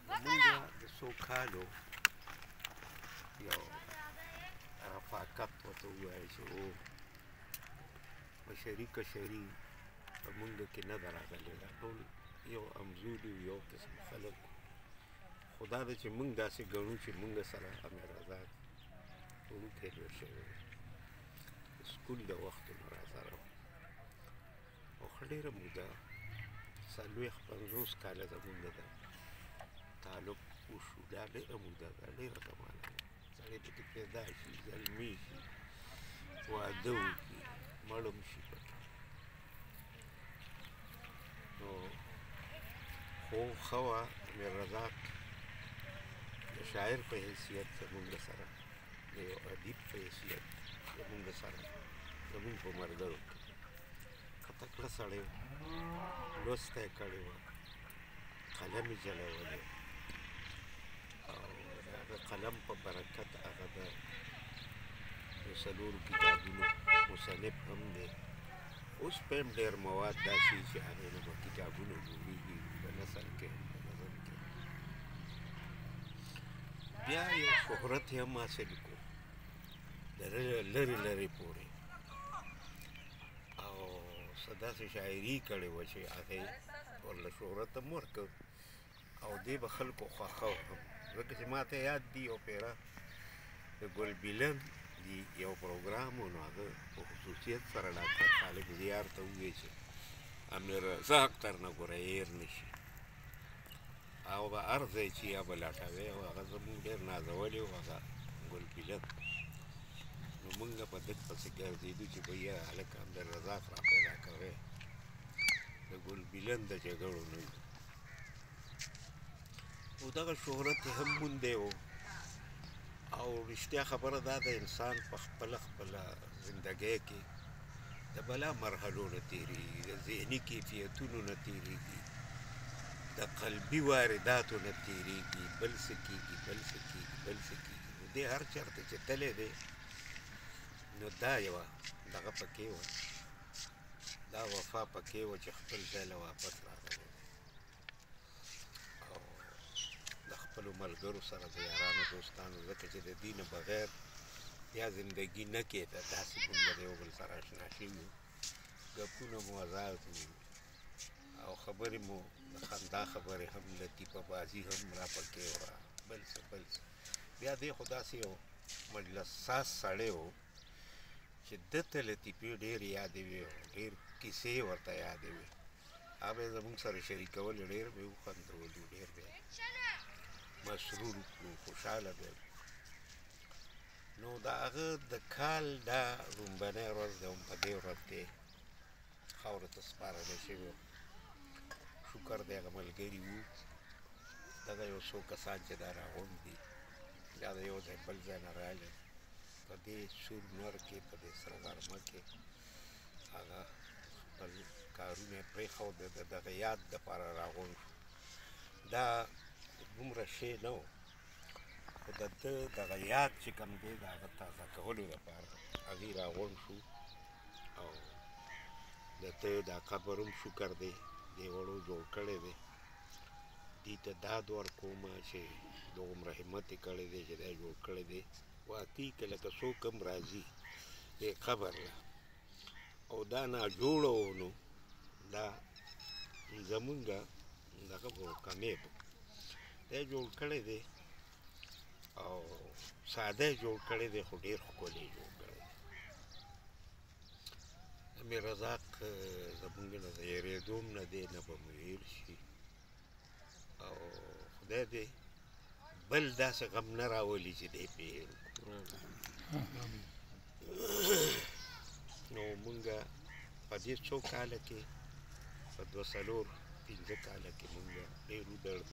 مونږه د څو کالو یو رفاقت ورته ووایي چې و بشري کشري په مونږ کې نه ده راغلې دا ټول یو امزوري یو قسم خلک خو دا ده چې مونږ داسې ګڼو چې مونږ سره امیر رضاک وړوکی لوی شوی د سکول د وختونو راسره او ښه ډېره موده 40-50 کاله زمونږ د تعلق وشو دا ډېره موده ده ډېره زمانه ده سړی پکې پیدا شي زلمی شي واده وکړي مړم شي پکې نو خو ښه وه امیر رضاک د شاعر په حیثیت زمونږ سره د یو ادیب په حیثیت زمونږ سره زمونږ په ملګرو کې ښه تکړه سړی و لوستی یې کړې وه قلم یې جلولی او د هغه قلم په برکت هغه د یو 4 کتابونو مصنف هم دی اوس په هم ډېر مواد داسې چې هغې نه به کتابونه جوړېږي په نثر کې په نظم کې بیا یو شهرت یې هم حاصل کړو د لرې لرې پورې او څه داسې شاعري کړې وه چې هغې ورله شهرت هم ورکړ او دې به خلکو خوښه وه هم ځکه چې ما ته یاد دي یو پیره د ګلبیلن دی یو پروګرام و نو هغه په خصوصیت سره ډاکټر خالق زیار ته وویل چې امیر رضاک ترنه ګوره هېر نه شي او به هر ځای چې یا به لټوې او هغه زمونږ ډېر نازولی و هغه ګلبیلن نو مونږ په دک پسې ګرځېدو چې بیا هلکه امیر رضاک را پیدا کوی د ګلبیلن د جګړو نه وي او دغه شهرت یې هم موندی و او رښتیا خبره دا د انسان په خپله زندګۍ کې د بلا مرحلو نه تېرېږي د ذهني کیفیتونو نه تېرېږي د قلبي وارداتو نه تېرېږي بل څه کېږي بل څه کېږي بل څه کېږي نو دې هر چېرته چې تللی دی نو دا یوه دغه پکې وه دا وفا پکې وه چې خپل ځای له واپس راغلی او د خپلو ملګرو سره د یارانو دوستانو ځکه چې د دې نه بغیر یا زندګي نه کېده داسې مونږ د یو بل سره اشنا شوي وو ګپونه مو ازاد وو او خبرې مو د خندا خبرې هم لطیفه بازي هم را پکې وه بل څه بل څه بیا دې خو داسې یو مجلس ساز سړی و چې ده ته لطیفې ډېرې یادوي او ډېر کیسې ورته یادوي هغه یې زموږ سره شریکولې ډېر به یې وخندولو ډېر به مسرور کړو خوشحاله به نو د هغه د کال دا لومبنۍ ورځ ده هم په دې ورځ دی خاورو ته سپارلی شوې شکر دی هغه ملګري وو دغه یو څو کسان چې دا راغونډ دي دا د یو ځای بل ځای نه راغلل په دې سور نور کې په دې سره غرمه کې هغه خپل کارونه یې پرېښود د دغه یاد دپاره راغونډ شو دا دومره شی نه و خو د ده دغه یاد چې کوم دی د هغه تازه کولو دپاره هغې راغونډ شو او د ده دا قبر هم شکر دی دې وړو جوړ کړی دی دې ته داد ورکومه چې دومره همت یې کړی دی چې دا جوړ کړی دی واقعي که لکه څوک هم راځي دې قبر له او دا ناجوړه و نو دا زمونږ دغه به کمیب دا جوړ کړی دی او ساده یې جوړ کړی دی خو ډېر ښکلی یې جوړ کړی دی امیر رضاک زمونږ نه د هېرېدو هم نه دی نه به مو هېر شي او خدای دې بل داسې غم نه راولي چې دی پې هېر کړو نو مونږ په دې څو کاله کې په 2-4-5 کاله کې مونږ ډېر ودرد